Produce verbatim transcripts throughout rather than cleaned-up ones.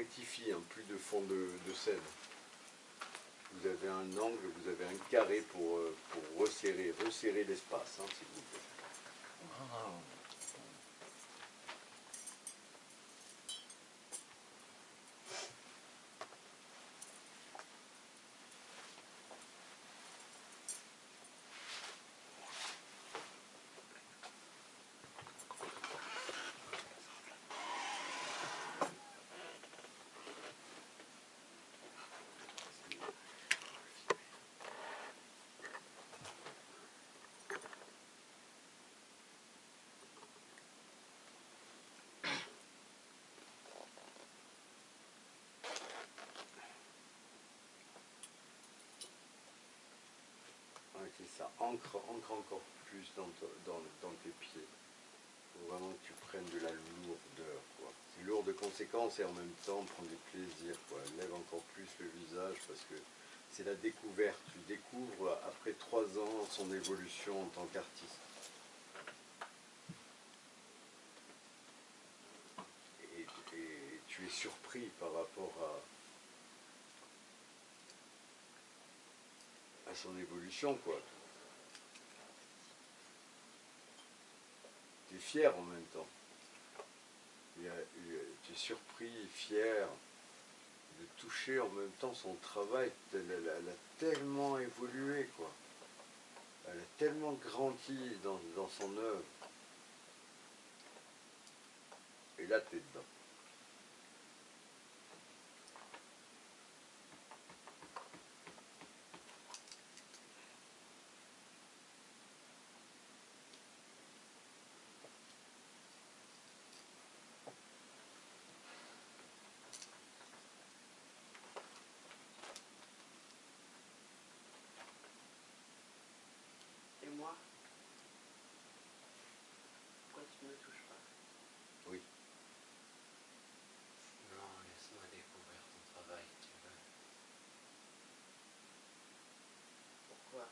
rectifie, hein, plus de fond de, de scène. Vous avez un angle, vous avez un carré pour, euh, pour resserrer, resserrer l'espace, hein, s'il vous plaît. Oh. C'est ça, ancre, ancre encore plus dans, dans, dans tes pieds. Il faut vraiment que tu prennes de la lourdeur. C'est lourd de conséquences et en même temps prends du plaisir. Quoi. Lève encore plus le visage parce que c'est la découverte. Tu découvres après trois ans son évolution en tant qu'artiste. Et, et tu es surpris par rapport à, à son évolution, quoi. Tu es fier en même temps. Il y a, il y a, tu es surpris, fier de toucher en même temps son travail. Elle, elle, elle a tellement évolué, quoi. Elle a tellement grandi dans, dans son œuvre. Et là, tu es dedans. Moi, pourquoi tu ne me touches pas? Oui. Non, laisse-moi découvrir ton travail, tu veux. Pourquoi?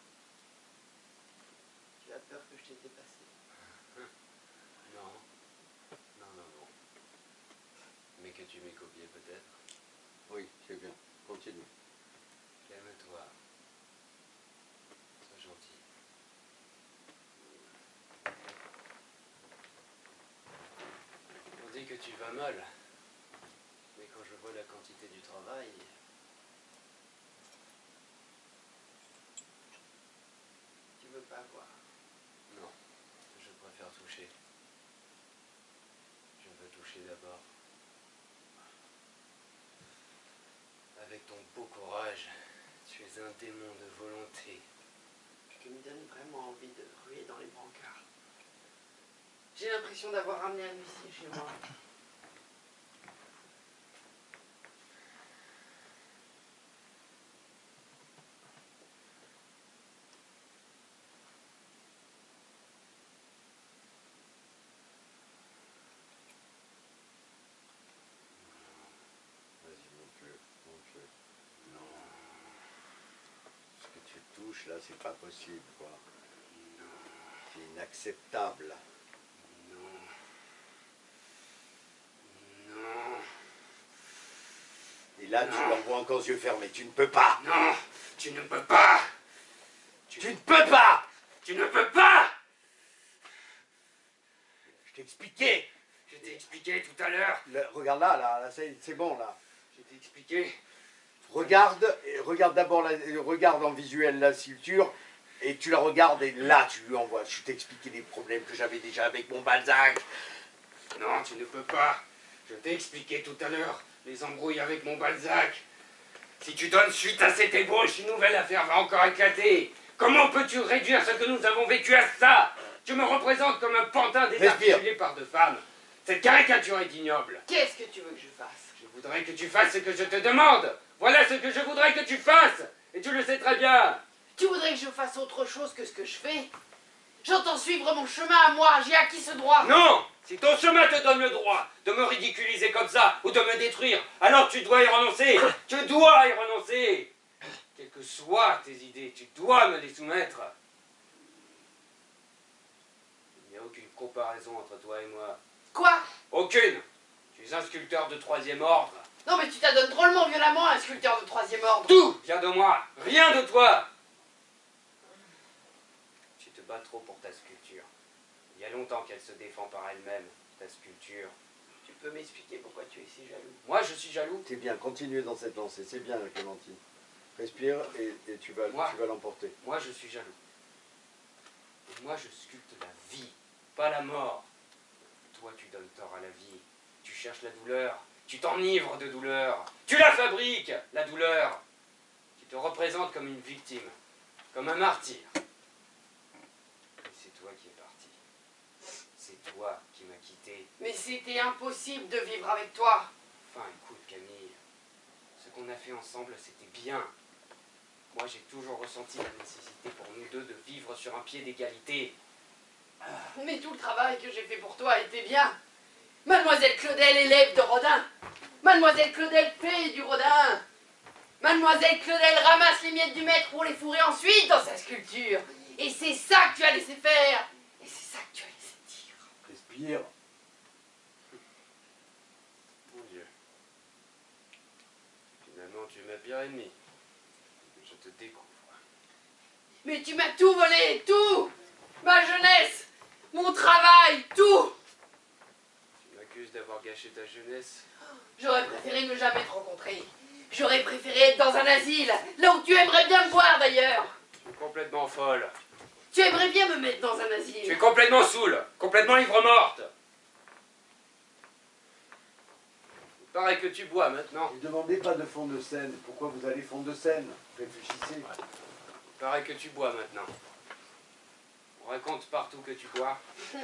Tu as peur que je t'ai dépassé? Non. Non, non, non. Mais que tu m'aies copié peut-être? Oui, c'est bien. Continue. Calme-toi. Sois gentil. On dit que tu vas mal, mais quand je vois la quantité du travail... Tu veux pas voir? Non, je préfère toucher. Je veux toucher d'abord. Avec ton beau courage, tu es un démon de volonté. Tu me donnes vraiment envie de ruer dans les brancards. J'ai l'impression d'avoir ramené un huissier chez moi. Vas-y, monte-le, monte-le. Non. Ce que tu touches, là, c'est pas possible, quoi. Non. C'est inacceptable. Non. Non. Et là, non. tu l'envoies encore yeux fermés. Tu ne peux pas. Non, tu ne peux pas. Tu, tu ne peux pas. Tu ne peux pas. Je t'ai expliqué. Je t'ai expliqué tout à l'heure. Regarde là, là, là c'est bon, là. Je t'ai expliqué. Regarde, regarde d'abord, regarde en visuel la sculpture, et tu la regardes, et là, tu lui envoies. Je t'ai expliqué les problèmes que j'avais déjà avec mon Balzac. Non, tu ne peux pas. Je t'ai expliqué tout à l'heure les embrouilles avec mon Balzac. Si tu donnes suite à cette ébauche, une nouvelle affaire va encore éclater. Comment peux-tu réduire ce que nous avons vécu à ça? Tu me représentes comme un pantin désarticulé par deux femmes. Cette caricature est ignoble. Qu'est-ce que tu veux que je fasse? Je voudrais que tu fasses ce que je te demande. Voilà ce que je voudrais que tu fasses. Et tu le sais très bien. Tu voudrais que je fasse autre chose que ce que je fais? J'entends suivre mon chemin à moi. J'ai acquis ce droit. Non! Si ton chemin te donne le droit de me ridiculiser comme ça ou de me détruire, alors tu dois y renoncer. Tu dois y renoncer. Quelles que soient tes idées, tu dois me les soumettre. Il n'y a aucune comparaison entre toi et moi. Quoi? Aucune. Je suis un sculpteur de troisième ordre. Non mais tu t'adonnes drôlement violemment à un sculpteur de troisième ordre. Tout vient de moi, rien de toi. Tu te bats trop pour ta sculpture. Il y a longtemps qu'elle se défend par elle-même, ta sculpture. Tu peux m'expliquer pourquoi tu es si jaloux? Moi, je suis jaloux. C'est bien, continuez dans cette lancée, c'est bien Clémentine. Respire et, et tu vas, Moi. tu vas l'emporter. Moi, je suis jaloux. Et moi, je sculpte la vie, pas la mort. Toi, tu donnes tort à la vie. Tu cherches la douleur. Tu t'enivres de douleur. Tu la fabriques, la douleur. Tu te représentes comme une victime, comme un martyr. Et c'est toi qui es parti. C'est toi qui m'as quitté. Mais c'était impossible de vivre avec toi. Enfin, écoute, Camille. Ce qu'on a fait ensemble, c'était bien. Moi, j'ai toujours ressenti la nécessité pour nous deux de vivre sur un pied d'égalité. Mais tout le travail que j'ai fait pour toi était bien. Mademoiselle Claudel, élève de Rodin. Mademoiselle Claudel fait du Rodin. Mademoiselle Claudel ramasse les miettes du maître pour les fourrer ensuite dans sa sculpture. Et c'est ça que tu as laissé faire. Et c'est ça que tu as laissé dire. Respire. Mon Dieu. Finalement, tu es ma pire ennemie. Je te découvre. Mais tu m'as tout volé, tout. Ma jeunesse, mon travail, tout. Tu m'accuses d'avoir gâché ta jeunesse. J'aurais préféré ne jamais te rencontrer. J'aurais préféré être dans un asile, là où tu aimerais bien me voir d'ailleurs. Tu es complètement folle. Tu aimerais bien me mettre dans un Tu es asile. complètement saoule. Complètement ivre-morte. Il paraît que tu bois maintenant. Ne demandez pas de fond de scène. Pourquoi vous allez fond de scène? Réfléchissez. Il paraît que tu bois maintenant. On raconte partout que tu bois.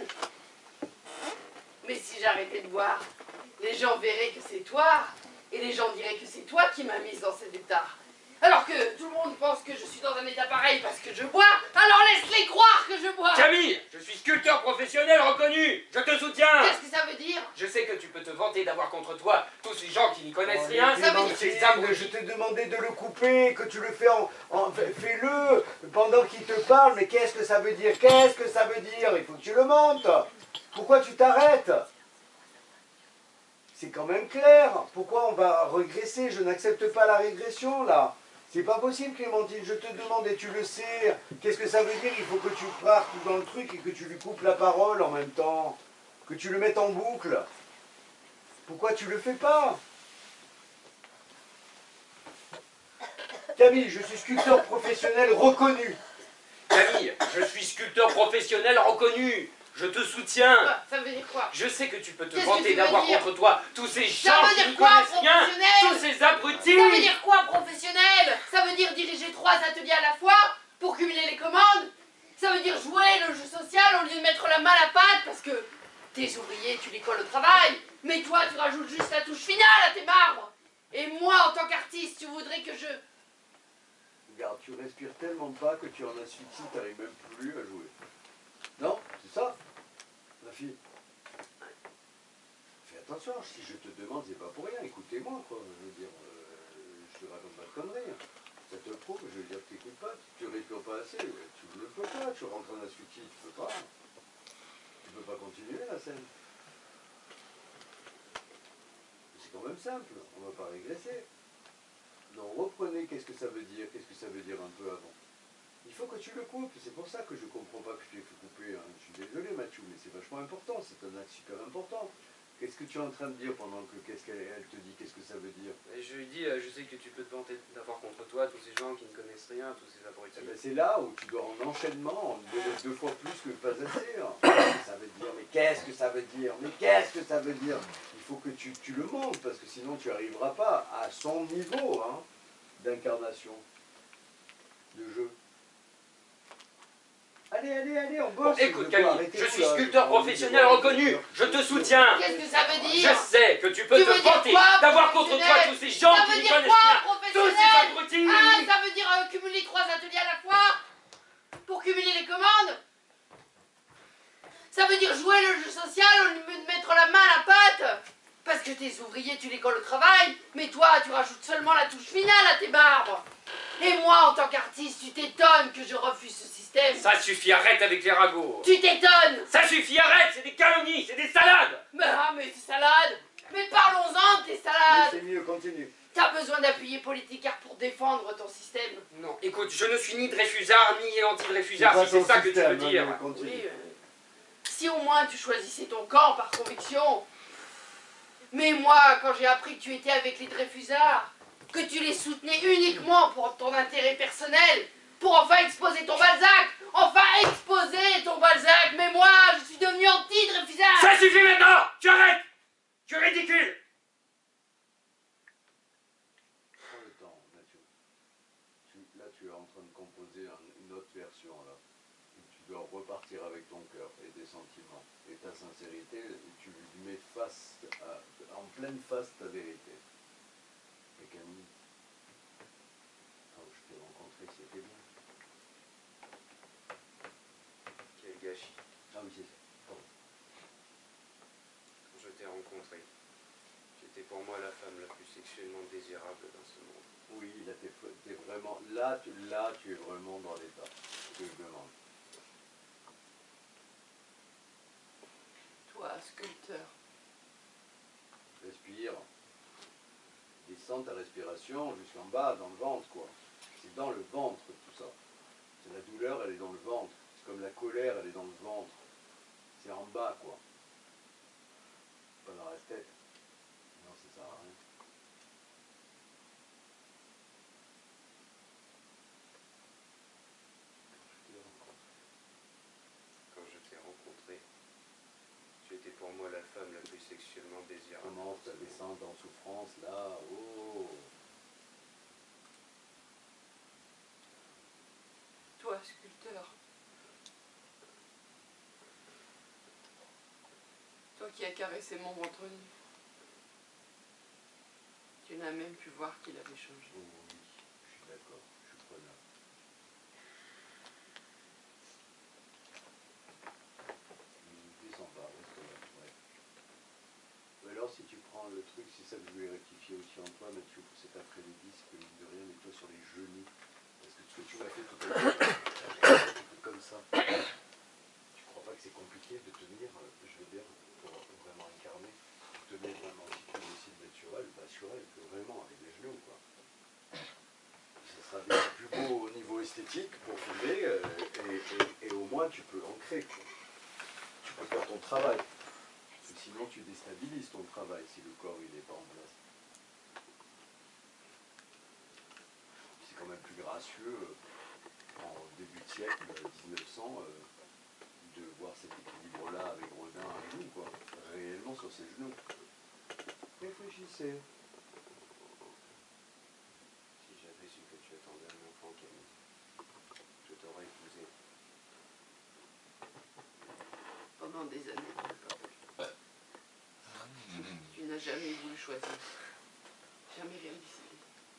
Mais si j'arrêtais de boire, les gens verraient que c'est toi. Et les gens diraient que c'est toi qui m'as mise dans cet état. Alors que tout le monde pense que je suis dans un état pareil parce que je bois, alors laisse-les croire que je bois. Camille, je suis sculpteur professionnel reconnu. Je te soutiens. Qu'est-ce que ça veut dire? Je sais que tu peux te vanter d'avoir contre toi tous ces gens qui n'y connaissent Oh, rien. ça veut dire- Tous ces Clémentine, abrutis. je t'ai demandé de le couper, que tu le fais en... en- fais-le pendant qu'il te parle, mais qu'est-ce que ça veut dire? Qu'est-ce que ça veut dire? Il faut que tu le montes. Pourquoi tu t'arrêtes? C'est quand même clair. Pourquoi on va régresser? Je n'accepte pas la régression, là. C'est pas possible, Clémentine, je te demande, et tu le sais. Qu'est-ce que ça veut dire? Il faut que tu partes dans le truc et que tu lui coupes la parole en même temps. Que tu le mettes en boucle. Pourquoi tu le fais pas? Camille, je suis sculpteur professionnel reconnu. Camille, je suis sculpteur professionnel reconnu. Je te soutiens. Quoi? Ça veut dire quoi? Je sais que tu peux te Qu'est-ce que vanter tu veux d'avoir dire? contre toi tous ces Ça gens veut qui dire ne quoi, connaissent rien. professionnel? Tous ces abrutis. Ça veut dire quoi, professionnel? Ça veut dire diriger trois ateliers à la fois pour cumuler les commandes? Ça veut dire jouer le jeu social au lieu de mettre la main à la pâte parce que tes ouvriers, tu les colles au travail, mais toi, tu rajoutes juste la touche finale à tes marbres. Et moi, en tant qu'artiste, tu voudrais que je... Regarde, tu respires tellement pas que tu en asphyxies, tu n'arrives même plus à jouer. Non? C'est ça? Ma fille? Fais attention, si je te demande, c'est pas pour rien. Écoutez-moi, quoi. Je veux dire, euh, je te raconte pas de conneries. Ça te prouve, je veux dire, tu n'écoutes pas, tu respires pas assez. Ouais. Tu ne peux pas, tu rentres en asphyxie, tu peux pas. Tu peux pas continuer la scène. C'est quand même simple, on va pas régresser. Non, reprenez, qu'est-ce que ça veut dire? Qu'est-ce que ça veut dire un peu avant? Il faut que tu le coupes, c'est pour ça que je comprends pas que tu aies fait couper. Hein. Je suis désolé Mathieu, mais c'est vachement important, c'est un acte super important. Qu'est-ce que tu es en train de dire pendant que, qu'est-ce qu'elle elle te dit, qu'est-ce que ça veut dire? Et je lui dis, euh, je sais que tu peux te vanter d'avoir contre toi tous ces gens qui ne connaissent rien, tous ces abrutis. Eh ben, c'est là où tu dois en enchaînement, donner deux fois plus que pas assez. Hein. Qu'est-ce que ça veut dire? Mais qu'est-ce que ça veut dire? Mais qu'est-ce que ça veut dire? Il faut que tu, tu le montes, parce que sinon tu n'arriveras pas à son niveau hein, d'incarnation, de jeu. Allez, allez, allez, on bosse. Écoute de quoi, Camille, arrêtez je tout, suis là, sculpteur j'ai pas envie de professionnel voir. reconnu, je te soutiens. Qu'est-ce que ça veut Je dire? sais que tu peux Tu te veux dire vanter quoi, d'avoir contre toi professionnel? tous ces gens Ça qui veut ne dire connaissent quoi, rien, tous professionnel? ces abrutis. Ah, ça veut dire euh, cumuler trois ateliers à la fois pour cumuler les commandes? Ça veut dire jouer le jeu social au lieu de mettre la main à la pâte? Parce que tes ouvriers, tu les colles au travail, mais toi, tu rajoutes seulement la touche finale à tes barbes. Et moi, en tant qu'artiste, tu t'étonnes que je refuse ce système. Ça suffit, arrête avec les ragots. Tu t'étonnes. Ça suffit, arrête, c'est des calomnies, c'est des salades. Mais ah, mais c'est salade. Mais parlons-en de tes Mais salades. c'est mieux, continue. T'as besoin d'appuyer Politicard pour défendre ton système. Non, écoute, je ne suis ni Dreyfusard, ni anti-Dreyfusard, pas si c'est ton ça que tu veux système, hein, dire. mais continue. Oui, euh, si au moins tu choisissais ton camp par conviction. Mais moi, quand j'ai appris que tu étais avec les Dreyfusards, que tu les soutenais uniquement pour ton intérêt personnel, pour enfin exposer ton Balzac, enfin exposer ton Balzac, mais moi, je suis devenu anti-Dreyfusard. Ça suffit maintenant. Tu arrêtes. Tu es ridicule. Prends le temps, Mathieu. Tu- là, tu es en train de composer un- une autre version, là. Tu dois repartir avec ton cœur et tes sentiments et ta sincérité, et tu lui mets face à- en pleine face ta vérité. Et Camille, quand je t'ai rencontré, c'était bien. Quel gâchis. Ah oui, c'est ça. Pardon. Quand je t'ai rencontré, j'étais pour moi la femme la plus sexuellement désirable dans ce monde. Oui, là, t'es, t'es vraiment, là, tu, là, tu es vraiment dans l'état que je demande. Toi, sculpteur. Respire. Descends ta respiration jusqu'en bas, dans le ventre, quoi. C'est dans le ventre, tout ça. C'est la douleur, elle est dans le ventre. C'est comme la colère, elle est dans le ventre. C'est en bas, quoi. Pas dans la tête. Non, ça sert à rien. Quand je t'ai rencontré, tu étais pour moi la femme la plus sexuellement désirable. Commence ta descente en souffrance, là. Oh. Toi, sculpteur. Toi qui as caressé mon ventre nu. Tu n'as même pu voir qu'il avait changé. Oh oui, je suis d'accord, je suis preneur. Descends pas, reste là, ouais. Ou alors si tu prends le truc, c'est ça que je voulais rectifier aussi en toi, Mathieu, pour cet après-midi, c'est que mine de rien, mets-toi sur les genoux. Parce que ce que tu m'as fait tout à l'heure, c'est comme ça. Tu crois pas que c'est compliqué de tenir, je veux dire, pour vraiment incarner, tenir vraiment si tu décides naturel, naturel, que vraiment avec les genoux, quoi. Ça sera bien plus beau au niveau esthétique pour filmer, euh, et, et, et au moins tu peux ancrer, quoi. Tu peux faire ton travail. Parce que sinon tu déstabilises ton travail si le corps il n'est pas en place. C'est quand même plus gracieux euh, en début de siècle euh, mille neuf cents euh, de voir cet équilibre-là avec Rodin à genoux, quoi. Réellement sur ses genoux. Réfléchissez. Si j'avais su que tu attendais un enfant, Camille, je t'aurais épousé. Pendant des années. Tu n'as jamais voulu choisir. Jamais rien décidé.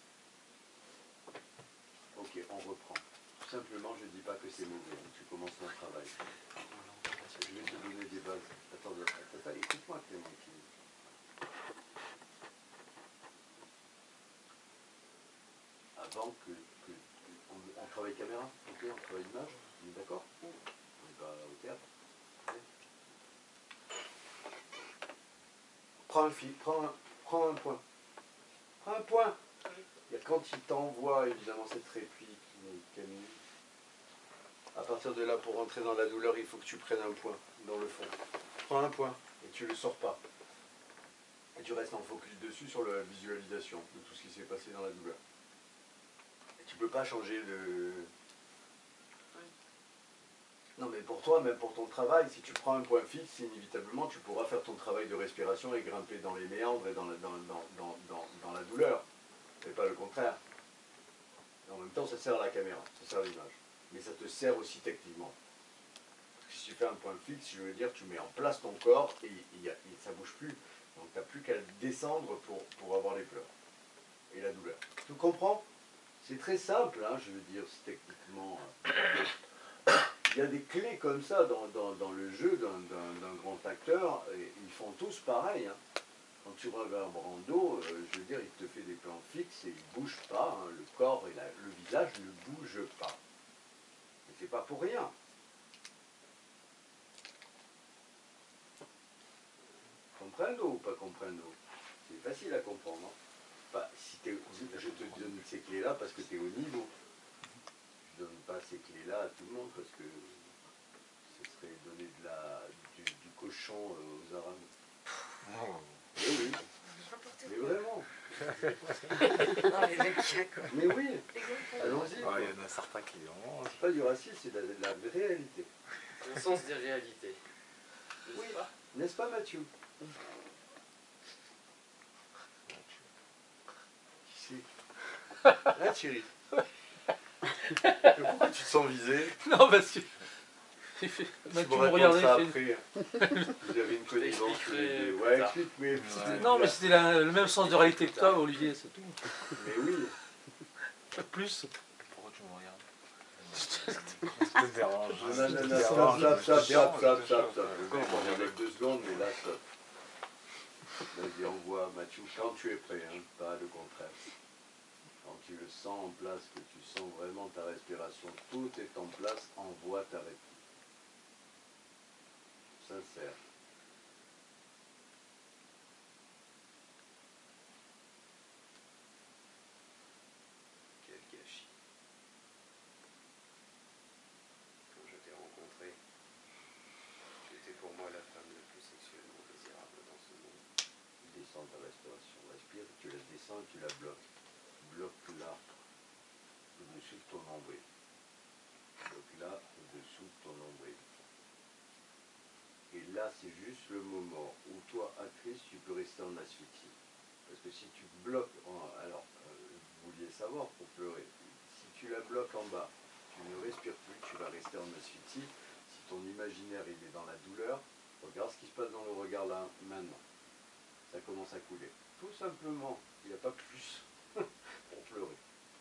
Ok, on reprend. Tout simplement, je ne dis pas que c'est mauvais. Tu commences ton travail. Je vais te donner des bases. Attends, attends, attends, écoute-moi, Clémentine. Avant que, que on, on travaille caméra, ok, on travaille image, on est d'accord? On est pas au théâtre. Okay. Prends un fil, prends un, prends un point. Prends un point. Et quand il t'envoie évidemment cette réplique, Camille, à partir de là, pour rentrer dans la douleur, il faut que tu prennes un point dans le fond. Prends un point et tu ne le sors pas. Et tu restes en focus dessus sur la visualisation de tout ce qui s'est passé dans la douleur. Et tu ne peux pas changer de... Non mais pour toi, même pour ton travail, si tu prends un point fixe, inévitablement tu pourras faire ton travail de respiration et grimper dans les méandres et dans la, dans, dans, dans, dans, dans la douleur. Et pas le contraire. Et en même temps, ça sert à la caméra, ça sert à l'image. Mais ça te sert aussi techniquement. Si tu fais un point fixe, je veux dire, tu mets en place ton corps et, et, et ça ne bouge plus. Donc tu n'as plus qu'à descendre pour, pour avoir les pleurs et la douleur. Tu comprends? C'est très simple, hein, je veux dire, techniquement. Il y a des clés comme ça dans, dans, dans le jeu d'un grand acteur, et ils font tous pareil. Hein. Quand tu regardes Brando, euh, je veux dire, il te fait des plans fixes et il ne bouge pas, hein, le corps et la, le visage ne bougent pas. Mais c'est pas pour rien. Comprendo ou pas comprendo? facile à comprendre. Hein. Bah, si t'es, je te donne ces clés-là parce que tu es au niveau. Je ne donne pas ces clés-là à tout le monde parce que ce serait donner de la, du, du cochon euh, aux Arabes. Oh. Mais oui, mais vraiment. Non, les mecs, quoi. Mais oui, allons-y. Ah, il y en a certains qui ont. C'est pas du racisme, c'est de la, de la réalité. Le sens des réalités. N'est-ce Oui. pas? N'est-ce pas, Mathieu? Qui c'est? Là, Thierry. Mais pourquoi tu te sens visé? Non, parce que. Il fait... Tu Mathieu me me racontes regardait, ça il fait- après. Vous avez une connivence. tous les deux. Expliquerai Ouais, plus tard. explique, mais... Ouais. Non, mais c'était la- le même sens de réalité que toi, Olivier, c'est tout. Mais oui. Pas plus. Pourquoi tu me regardes? Ça te dérange. Non, Ça non, te non, dérange, stop, stop, ça te stop, dérange, stop, ça stop, te stop. dérange. Le mec, on avec deux secondes, mais là, stop. Vas-y, envoie, Mathieu, quand tu es prêt, hein, pas le contraire. Quand tu le sens en place, que tu sens vraiment ta respiration, tout est en place, envoie ta réponse. Sincère. Quel gâchis. Quand je t'ai rencontré, tu étais pour moi la femme la plus sexuellement désirable dans ce monde. Descends ta respiration, respire, tu la descends et tu la bloques. Bloque là, au-dessus de ton nombril. Bloque là, au-dessous de ton nombril. Et là, c'est juste le moment où toi, actrice, tu peux rester en asphyxie. Parce que si tu bloques, en, alors, euh, vous vouliez savoir pour pleurer, si tu la bloques en bas, tu ne respires plus, tu vas rester en asphyxie. Si ton imaginaire il est dans la douleur, regarde ce qui se passe dans le regard là, maintenant. Ça commence à couler. Tout simplement, il n'y a pas plus pour pleurer.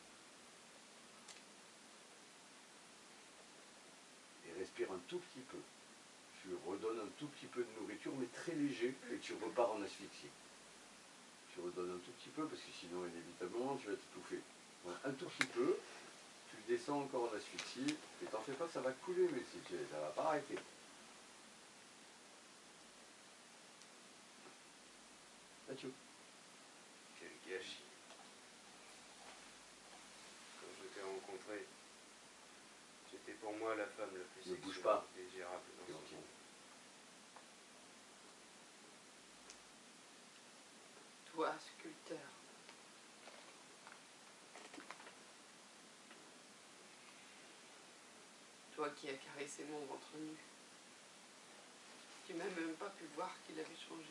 Et respire un tout petit peu. Tu redonnes un tout petit peu de nourriture, mais très léger, et tu repars en asphyxie. Tu redonnes un tout petit peu, parce que sinon, inévitablement, tu vas t'étouffer. Donc, un tout petit peu, tu descends encore en asphyxie, et t'en fais pas, ça va couler, mais si tu, ça va pas arrêter. Mathieu. Quel gâchis. Quand je t'ai rencontré, tu étais pour moi la femme la plus Ne bouge sexuellement pas. désirable dans Et ce on tient. monde. Toi, sculpteur. Toi qui as caressé mon ventre nu. Tu m'as même pas pu voir qu'il avait changé.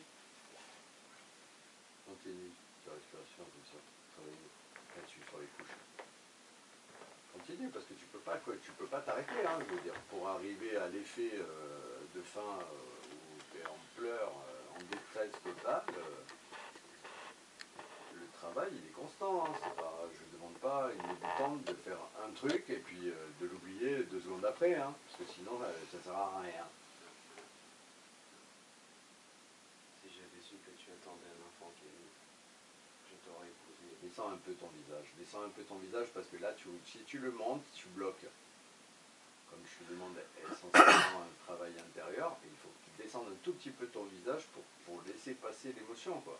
Continue ta respiration comme ça. Travaille là-dessus sur les couches. Continue parce que tu peux pas quoi, tu peux pas t'arrêter, hein, je veux dire, pour arriver à l'effet euh, de fin euh, où tu es en pleurs, euh, en détresse totale. Euh, le travail il est constant, hein, c'est pas, je ne demande pas une débutante de faire un truc et puis euh, de l'oublier deux secondes après, hein, parce que sinon euh, ça ne sert à rien. Si j'avais su que tu attendais un enfant qui est né, je t'aurais épousé. Descends un peu ton visage, descends un peu ton visage parce que là, tu, si tu le montes, tu bloques. Comme je te demande essentiellement un travail intérieur, il faut que tu descendes un tout petit peu ton visage pour, pour laisser passer l'émotion, quoi.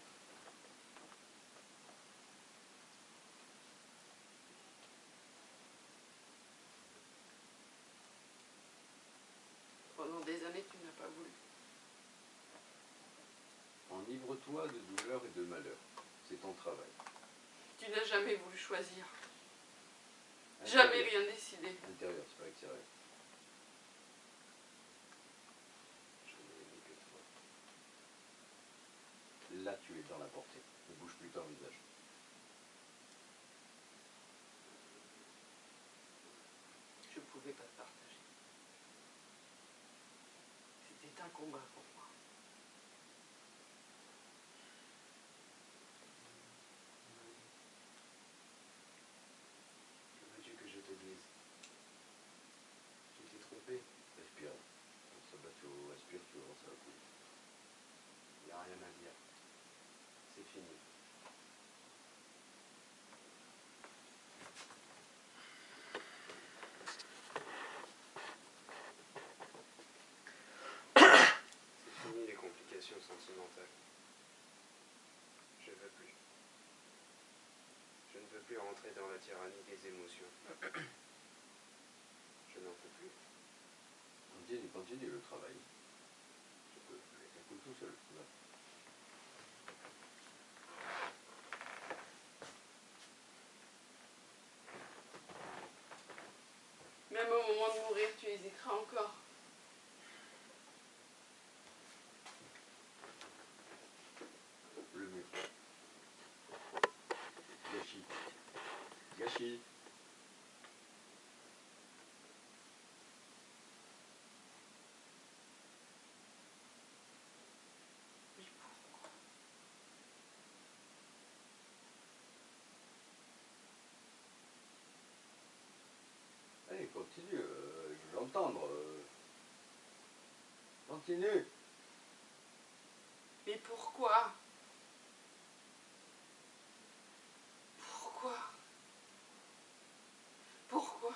Pendant des années, tu n'as pas voulu. Enivre-toi de douleur et de malheur. C'est ton travail. Tu n'as jamais voulu choisir. Intérieur. Jamais rien décidé. Intérieur, c'est pas extérieur. Je n'ai aimé que toi. Là, tu es dans la portée. Ne bouge plus ton visage. Je ne pouvais pas te partager. C'était un combat pour moi. Que veux-tu que je te dise? Tu t'es trompé. Respire. Ça va, tu respires, tu vas voir, ça va couler. Il n'y a rien à dire. C'est fini. ne veux plus rentrer dans la tyrannie des émotions. Je n'en peux plus. Continue, continue le travail. Ça peut- ça coule tout seul. Là. Même au moment de mourir, tu hésiteras encore. Le mur. Gâchis. Gâchis. Allez, continue, euh, je veux l'entendre. euh. Continue. Mais pourquoi? Pourquoi? Pourquoi?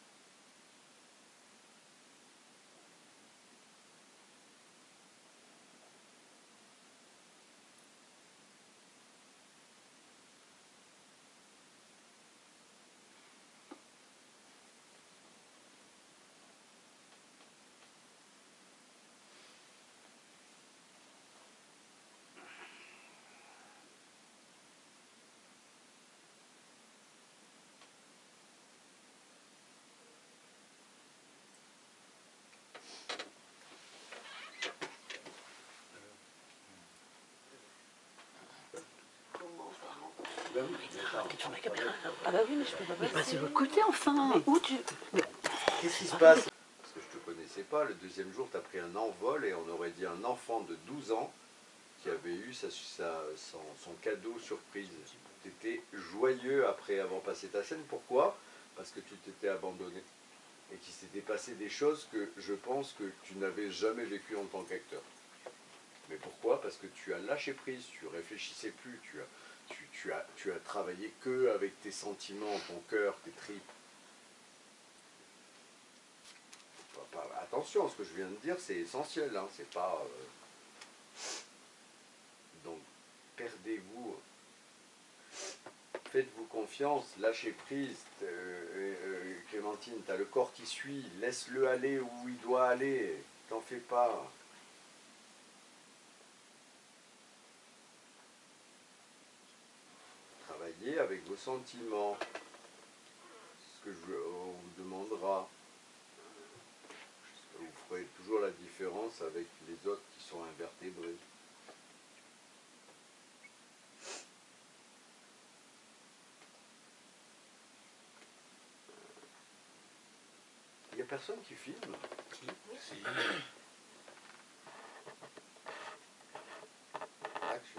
Comment ça rentre? Ben oui, mais attends, Ah bah oui, mais je peux pas passer de l'autre côté, enfin. Où tu... qu'est-ce qui se passe? Parce que je te connaissais pas, le deuxième jour, tu as pris un envol et on aurait dit un enfant de douze ans qui avait eu sa, sa- son, son cadeau surprise. Tu étais joyeux après avoir passé ta scène. Pourquoi? Parce que tu t'étais abandonné. Et qu'il s'était passé des choses que je pense que tu n'avais jamais vécues en tant qu'acteur. Mais pourquoi? Parce que tu as lâché prise, tu réfléchissais plus, tu as, tu, tu as, tu as travaillé que avec tes sentiments, ton cœur, tes tripes. Attention, ce que je viens de dire, c'est essentiel, hein, c'est pas... euh, Donc, perdez-vous, faites-vous confiance, lâchez prise. Euh, euh, Clémentine, tu as le corps qui suit, laisse-le aller où il doit aller, t'en fais pas. Travaillez avec vos sentiments, ce que je, on vous demandera. Vous ferez toujours la différence avec les autres qui sont invertébrés. Il n'y a personne qui filme. Si. Action.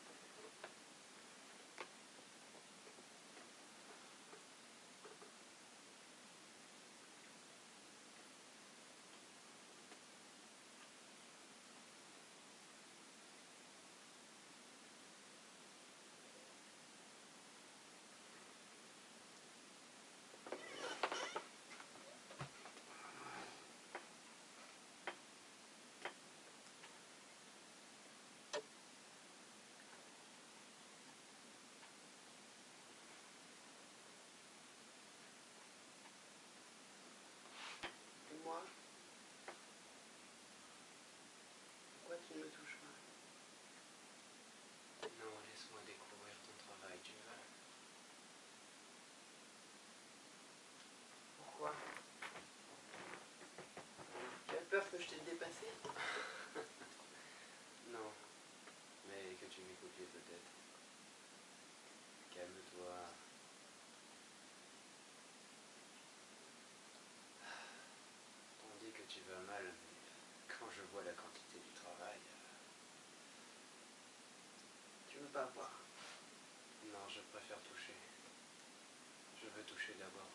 Et moi? Pourquoi tu ne me touches pas? Non, laisse-moi découvrir ton travail, tu veux. Pourquoi? Tu as peur que je t'ai dépassé? Non, mais que tu m'écoutais peut-être. Calme-toi. On dit que tu vas mal, mais quand je vois la quantité du travail... Tu veux pas voir? Non, je préfère toucher. Je veux toucher d'abord.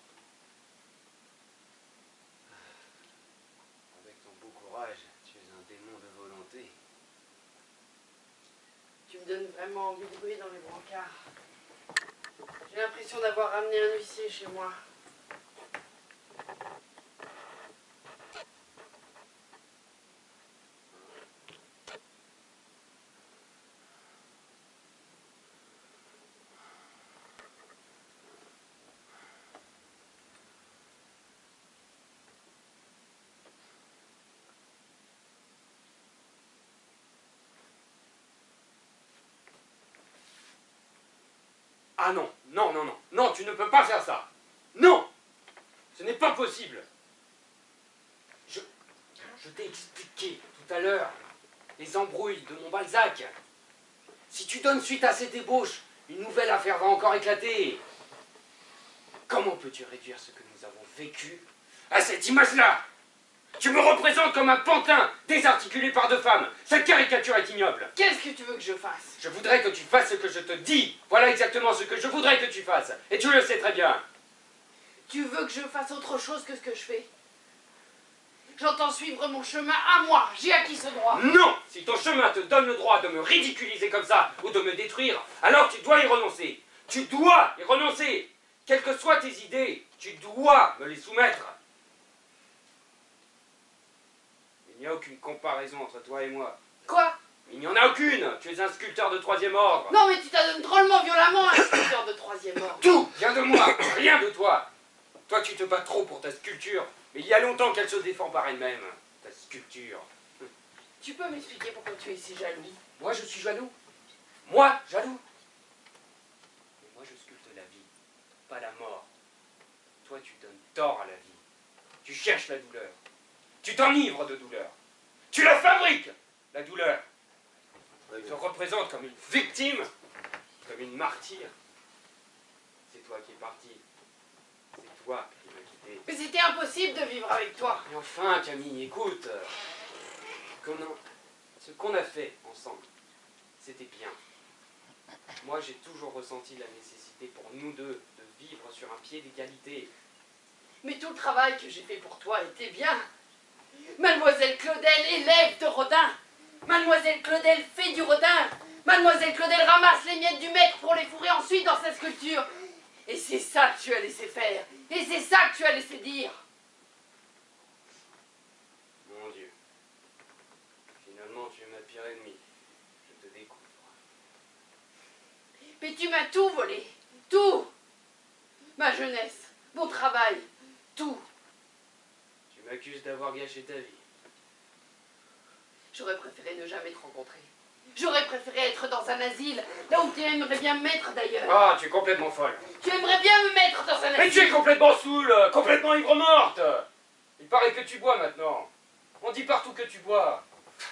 Avec ton beau courage, tu es un démon de volonté. Tu me donnes vraiment envie de brûler dans les brancards. J'ai l'impression d'avoir ramené un huissier chez moi. Ah non, non, non, non, non, tu ne peux pas faire ça. Non, ce n'est pas possible. Je, je t'ai expliqué tout à l'heure les embrouilles de mon Balzac. Si tu donnes suite à cette ébauche, une nouvelle affaire va encore éclater. Comment peux-tu réduire ce que nous avons vécu à cette image-là? Tu me représentes comme un pantin désarticulé par deux femmes. Cette caricature est ignoble. Qu'est-ce que tu veux que je fasse? Je voudrais que tu fasses ce que je te dis. Voilà exactement ce que je voudrais que tu fasses. Et tu le sais très bien. Tu veux que je fasse autre chose que ce que je fais? J'entends suivre mon chemin à moi. J'ai acquis ce droit. Non! Si ton chemin te donne le droit de me ridiculiser comme ça ou de me détruire, alors tu dois y renoncer. Tu dois y renoncer. Quelles que soient tes idées, tu dois me les soumettre. Il n'y a aucune comparaison entre toi et moi. Quoi? Il n'y en a aucune. Tu es un sculpteur de troisième ordre. Non, mais tu t'adonnes drôlement violemment à un sculpteur de troisième ordre. Tout vient de moi, rien de toi. Toi, tu te bats trop pour ta sculpture, mais il y a longtemps qu'elle se défend par elle-même. Ta sculpture. Tu peux m'expliquer pourquoi tu es si jaloux? Moi, je suis jaloux. Moi, jaloux. Mais moi, je sculpte la vie, pas la mort. Toi, tu donnes tort à la vie. Tu cherches la douleur. Tu t'enivres de douleur. Tu la fabriques, la douleur. Tu te représentes comme une victime, comme une martyre. C'est toi qui es parti. C'est toi qui m'as quitté. Mais c'était impossible de vivre avec toi. Et enfin, Camille, écoute. Qu'on a- Ce qu'on a fait ensemble, c'était bien. Moi, j'ai toujours ressenti la nécessité pour nous deux de vivre sur un pied d'égalité. Mais tout le travail que j'ai fait pour toi était bien. Mademoiselle Claudel, élève de Rodin. Mademoiselle Claudel fait du Rodin. Mademoiselle Claudel ramasse les miettes du maître pour les fourrer ensuite dans sa sculpture. Et c'est ça que tu as laissé faire. Et c'est ça que tu as laissé dire. Mon Dieu. Finalement, tu es ma pire ennemie. Je te découvre. Mais tu m'as tout volé. Tout. Ma jeunesse, mon travail, tout. Tu m'accuses d'avoir gâché ta vie. J'aurais préféré ne jamais te rencontrer. J'aurais préféré être dans un asile, là où tu aimerais bien me mettre d'ailleurs. Ah, tu es complètement folle. Tu aimerais bien me mettre dans un Mais tu asile. es complètement saoule, complètement ivre-morte. Il paraît que tu bois maintenant. On dit partout que tu bois.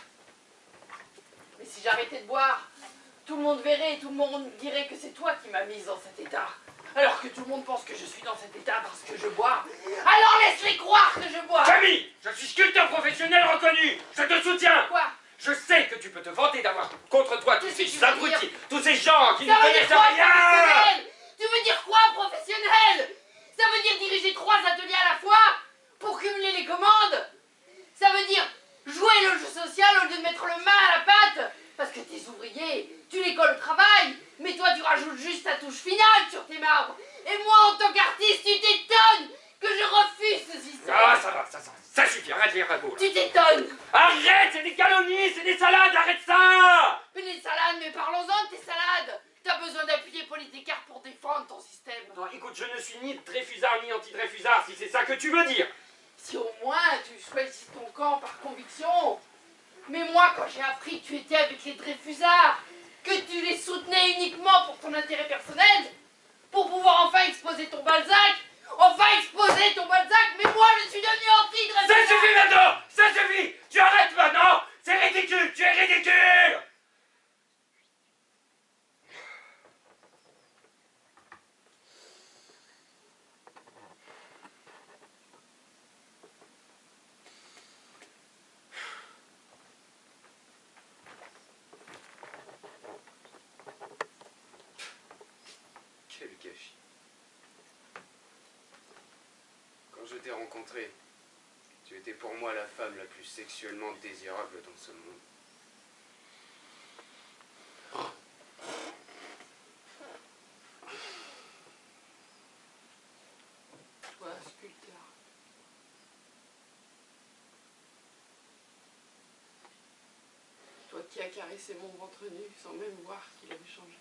Mais si j'arrêtais de boire, tout le monde verrait, tout le monde dirait que c'est toi qui m'as mise dans cet état. Alors que tout le monde pense que je suis dans cet état parce que je bois. Alors laisse-les croire que je bois. Camille, je suis sculpteur professionnel reconnu. Je te soutiens. Quoi? Je sais que tu peux te vanter d'avoir contre toi tous Qu'est-ce que ces tu veux abrutis, dire? tous ces gens qui ne Ça veut dire connaissent quoi, rien. professionnel? Tu veux dire quoi, professionnel? Ça veut dire diriger trois ateliers à la fois pour cumuler les commandes? Ça veut dire jouer le jeu social au lieu de mettre le main à la pâte? Parce que tes ouvriers, tu les colles au travail, mais toi tu rajoutes juste ta touche finale sur tes marbres. Et moi, en tant qu'artiste, tu t'étonnes que je refuse ce système. Ah, ça va, ça, ça, ça suffit, arrête les ragots. Tu t'étonnes. Arrête, c'est des calomnies, c'est des salades, arrête ça. Mais les salades, mais parlons-en de tes salades. T'as besoin d'appuyer Polytécart pour défendre ton système. Non, écoute, je ne suis ni Dreyfusard ni anti-Dreyfusard, si c'est ça que tu veux dire. Si au moins tu choisis ton camp par conviction. Mais moi, quand j'ai appris que tu étais avec les Dreyfusards, que tu les soutenais uniquement pour ton intérêt personnel, pour pouvoir enfin exposer ton Balzac, enfin exposer ton Balzac, mais moi je suis devenu anti-Dreyfusard. Ça suffit maintenant, ça suffit. Tu arrêtes maintenant, c'est ridicule, tu es ridicule. Quel gâchis. Quand je t'ai rencontré, tu étais pour moi la femme la plus sexuellement désirable dans ce monde. Toi, sculpteur. Toi qui as caressé mon ventre nu sans même voir qu'il avait changé.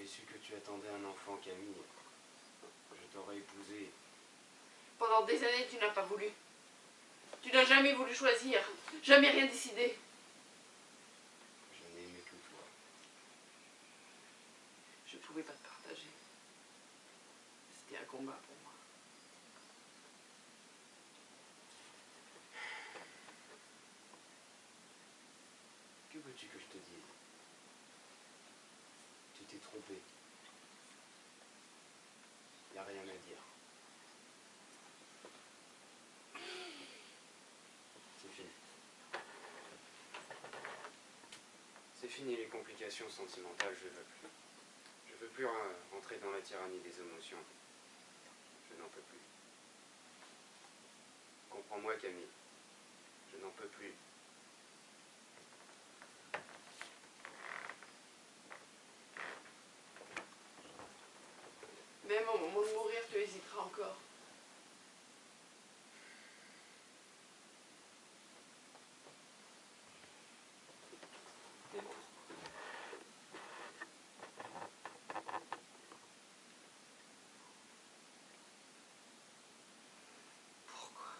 su que tu attendais un enfant, Camille, je t'aurais épousé. Pendant des années, tu n'as pas voulu. Tu n'as jamais voulu choisir, jamais rien décidé. Je n'ai aimé que toi. Je ne pouvais pas te partager. C'était un combat pour moi. Que veux-tu que je te dise? Tu t'es trompé. Il n'y a rien à dire. C'est fini. C'est fini les complications sentimentales, je veux plus. Je veux plus euh, rentrer dans la tyrannie des émotions. Je n'en peux plus. Comprends-moi, Camille. Je n'en peux plus. Même au moment de mourir, tu hésiteras encore. Pourquoi?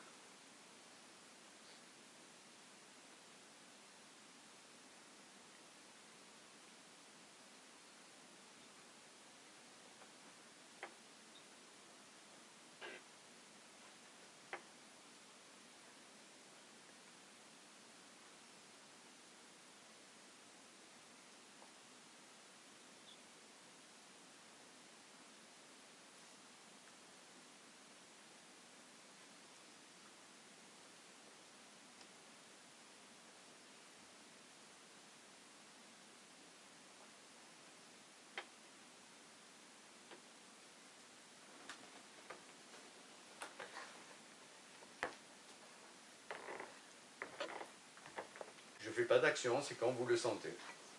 Je fais pas d'action, c'est quand vous le sentez.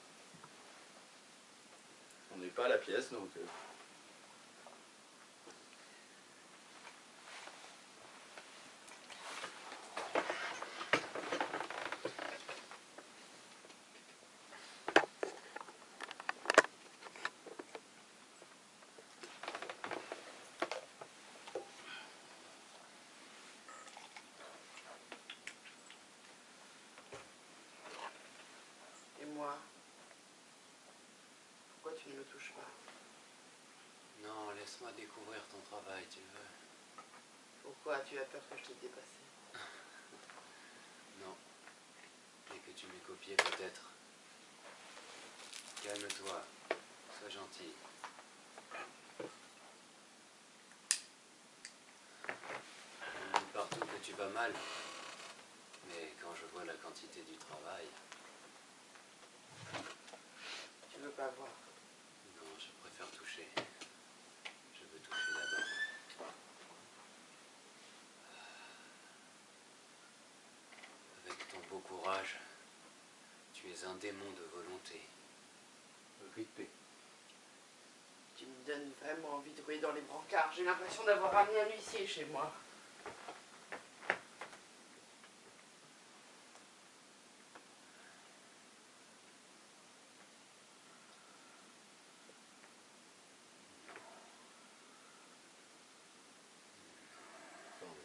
On n'est pas à la pièce, donc... euh, Et moi? Pourquoi tu ne me touches pas? Non, laisse-moi découvrir ton travail, tu veux. Pourquoi tu as peur que je t'ai dépassé? Non. Et que tu m'aies copié peut-être. Calme-toi. Sois gentil. On dit partout que tu vas mal. Mais quand je vois la quantité du travail... Tu veux pas voir? Non, je préfère toucher. Je veux toucher d'abord. Avec ton beau courage, tu es un démon de volonté. ripé. Tu me donnes vraiment envie de rouler dans les brancards. J'ai l'impression d'avoir ramené un huissier chez moi. Attendez.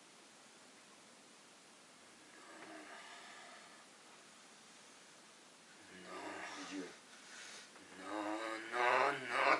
Les yeux. Non, non, non.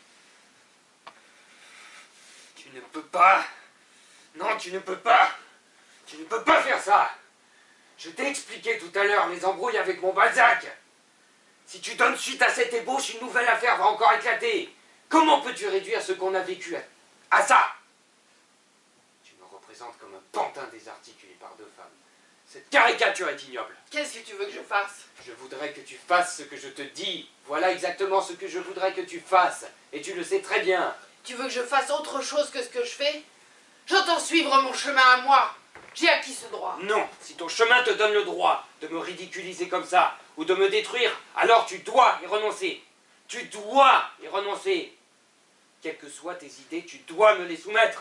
Tu ne peux pas. Non, tu ne peux pas. Tu ne peux pas faire ça. Je t'ai expliqué tout à l'heure les embrouilles avec mon Balzac. Si tu donnes suite à cette ébauche, une nouvelle affaire va encore éclater. Comment peux-tu réduire ce qu'on a vécu à, à ça? Tu me représentes comme un pantin désarticulé par deux femmes. Cette caricature est ignoble. Qu'est-ce que tu veux que je fasse? Je voudrais que tu fasses ce que je te dis. Voilà exactement ce que je voudrais que tu fasses. Et tu le sais très bien. Tu veux que je fasse autre chose que ce que je fais? J'entends suivre mon chemin à moi. J'ai acquis ce droit. Non, si ton chemin te donne le droit de me ridiculiser comme ça, ou de me détruire, alors tu dois y renoncer. Tu dois y renoncer. Quelles que soient tes idées, tu dois me les soumettre.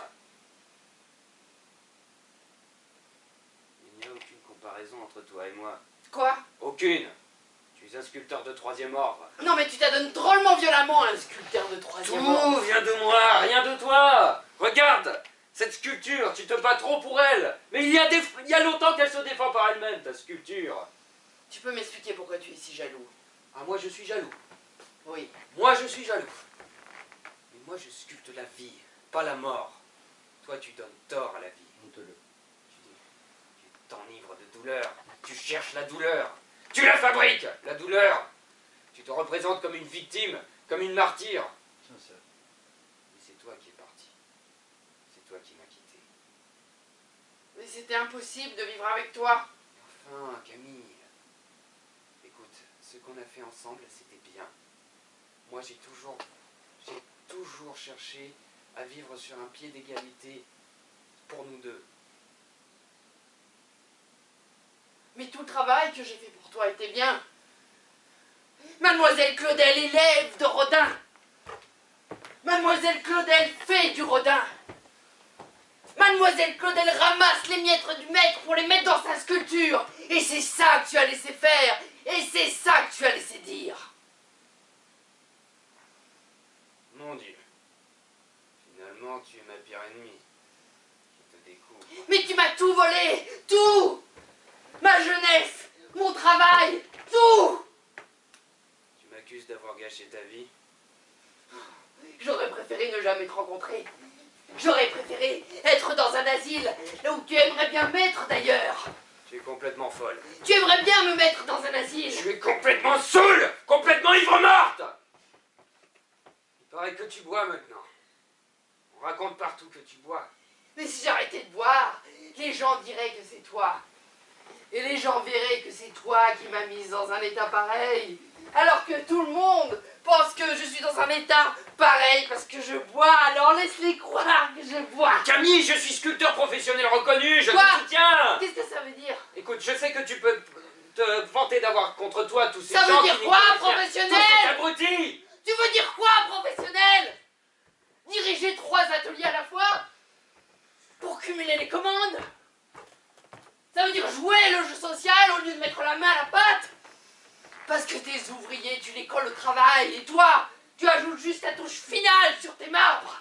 Il n'y a aucune comparaison entre toi et moi. Quoi? Aucune. Tu suis un sculpteur de troisième ordre. Non mais tu t'adonnes drôlement violemment à un sculpteur de troisième ordre. Tout vient de moi, rien de toi. Regarde, cette sculpture, tu te bats trop pour elle. Mais il y a, des... il y a longtemps qu'elle se défend par elle-même, ta sculpture. Tu peux m'expliquer pourquoi tu es si jaloux? Ah, moi je suis jaloux. Oui. Moi je suis jaloux. Mais moi je sculpte la vie, pas la mort. Toi tu donnes tort à la vie. Monte-le. Tu, tu t'enivres de douleur. Tu cherches la douleur. Tu la fabriques, la douleur. Tu te représentes comme une victime, comme une martyre. Sincère. Mais c'est toi qui es parti. C'est toi qui m'as quitté. Mais c'était impossible de vivre avec toi. Enfin, Camille. Écoute, ce qu'on a fait ensemble, c'était bien. Moi, j'ai toujours, j'ai toujours cherché à vivre sur un pied d'égalité pour nous deux. Mais tout le travail que j'ai fait pour toi était bien. Mademoiselle Claudel, élève de Rodin. Mademoiselle Claudel fait du Rodin. Mademoiselle Claudel ramasse les miettes du maître pour les mettre dans sa sculpture. Et c'est ça que tu as laissé faire. Et c'est ça que tu as laissé dire. Mon Dieu. Finalement, tu es ma pire ennemie. Je te découvre. Mais tu m'as tout volé. Tout. Ma jeunesse. Mon travail. Tout. Tu m'accuses d'avoir gâché ta vie. J'aurais préféré ne jamais te rencontrer. J'aurais préféré être dans un asile, là où tu aimerais bien m'être d'ailleurs. Tu es complètement folle. Tu aimerais bien me mettre dans un asile. Tu es complètement saoule, complètement ivre-morte. Il paraît que tu bois maintenant. On raconte partout que tu bois. Mais si j'arrêtais de boire, les gens diraient que c'est toi. Et les gens verraient que c'est toi qui m'as mise dans un état pareil. Alors que tout le monde pense que je suis dans un état pareil parce que je bois. Alors laisse-les croire que je bois. Camille, je suis sculpteur professionnel reconnu, je Quoi? te soutiens. Qu'est-ce que ça veut dire? Écoute, je sais que tu peux te vanter d'avoir contre toi tous ces Ça gens veut dire qui quoi, n'y connaissent rien. professionnel? Tous ces abrutis. Tu veux dire quoi, professionnel? Diriger trois ateliers à la fois? Pour cumuler les commandes? Ça veut dire jouer le jeu social au lieu de mettre la main à la pâte? Parce que tes ouvriers, tu les colles au travail, et toi, tu ajoutes juste la touche finale sur tes marbres.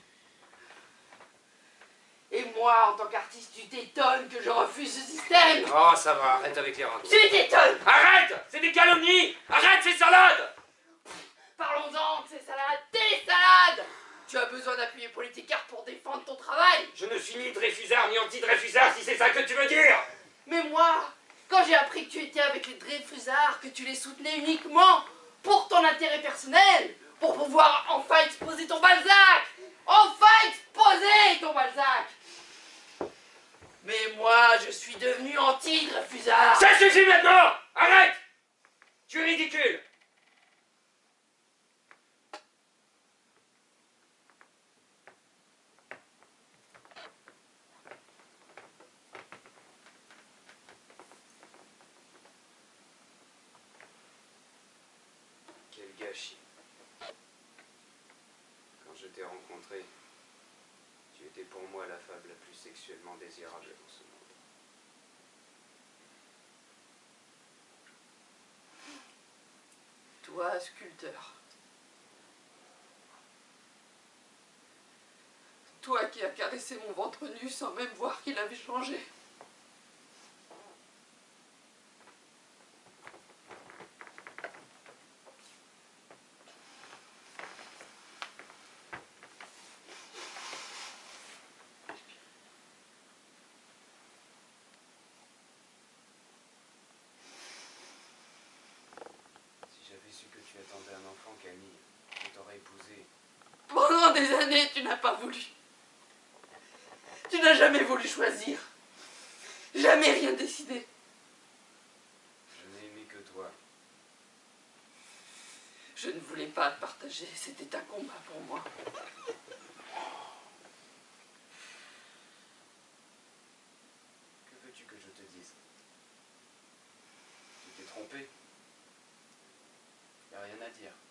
Et moi, en tant qu'artiste, tu t'étonnes que je refuse ce système. Oh, ça va, arrête avec les ragots. Tu t'étonnes. Arrête. C'est des calomnies. Arrête ces salades. Parlons-en de ces salades, tes salades. Tu as besoin d'appuyer politicard pour défendre ton travail. Je ne suis ni Dreyfusard ni anti-Dreyfusard si c'est ça que tu veux dire. Mais moi, quand j'ai appris que tu étais avec les Dreyfusards, que tu les soutenais uniquement pour ton intérêt personnel, pour pouvoir enfin exposer ton Balzac, enfin exposer ton Balzac. Mais moi, je suis devenu anti-Dreyfusard. Ça suffit maintenant. Arrête. Tu es ridicule. Quel gâchis. Quand je t'ai rencontré, tu étais pour moi la femme la plus sexuellement désirable dans ce monde. Toi, sculpteur. Toi qui as caressé mon ventre nu sans même voir qu'il avait changé. Si j'avais su que tu attendais un enfant, Camille, je t'aurais épousé. Pendant des années, tu n'as pas voulu. Tu n'as jamais voulu choisir. Jamais rien décidé. Je n'ai aimé que toi. Je ne voulais pas te partager. C'était un combat pour moi. Que veux-tu que je te dise? Tu t'es trompé. Y a rien à dire.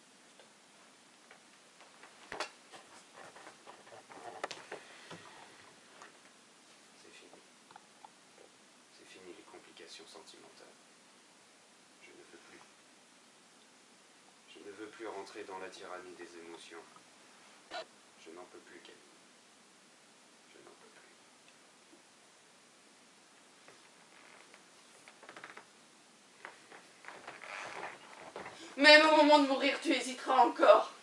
C'est fini. C'est fini les complications sentimentales. Je ne veux plus. plus rentrer dans la tyrannie des émotions. Je n'en peux plus, Camille. Je n'en peux plus. Même au moment de mourir, tu hésiteras encore.